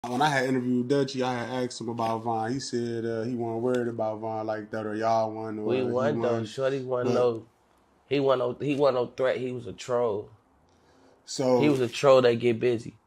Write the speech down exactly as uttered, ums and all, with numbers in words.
When I had interviewed Dutchy, I had asked him about Von. He said uh, he wasn't worried about Von like that, or y'all won. Or we won though. Shorty wasn't no. He wasn't no. He wasn't no threat. He was a troll. So he was a troll that get busy.